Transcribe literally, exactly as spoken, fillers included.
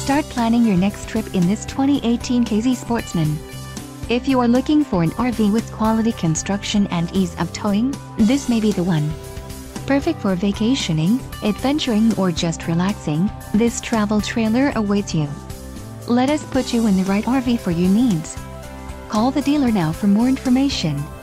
Start planning your next trip in this twenty eighteen K Z Sportsman. If you are looking for an R V with quality construction and ease of towing, this may be the one. Perfect for vacationing, adventuring or just relaxing, this travel trailer awaits you. Let us put you in the right R V for your needs. Call the dealer now for more information.